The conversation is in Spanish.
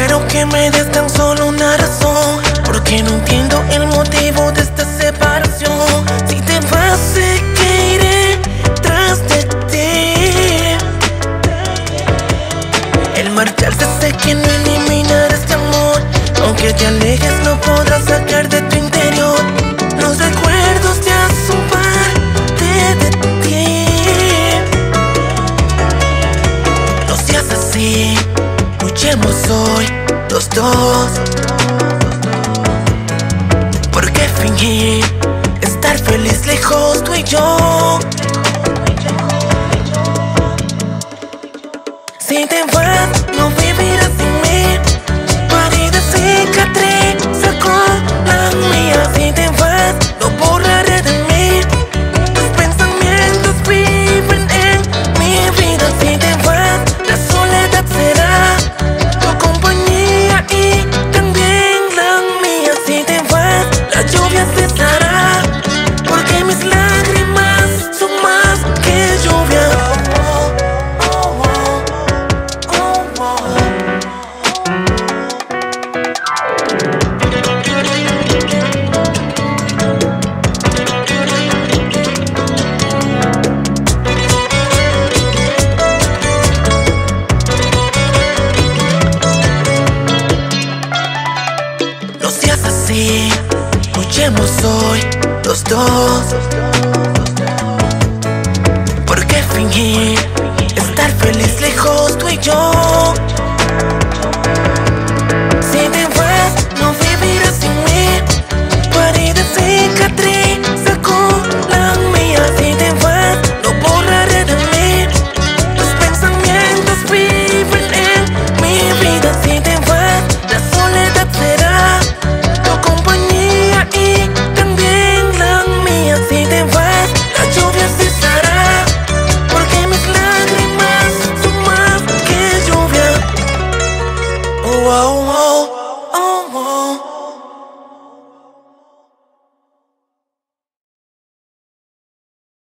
Quiero que me des tan solo una razón, porque no entiendo el motivo de esta separación. Si te vas, sé que iré tras de ti. El marcharse sé que no eliminará este amor. Aunque te alejes no podrás sacar de tu interior los recuerdos de su parte de ti. No seas así, luchemos hoy los dos. ¿Por qué fingir estar feliz lejos tú y yo? Si te vas, no vivirás sin mí. Tu herida cicatriza con la mía. Si te vas, no borraré de mí. Tus pensamientos viven en mi vida. Si te vas, la soledad será tu compañía y también la mía. Si te vas, la lluvia cesará, porque mis lágrimas son más que lluvia. No seas así, luchemos hoy los dos. ¿Por qué fingir estar feliz lejos tú y yo?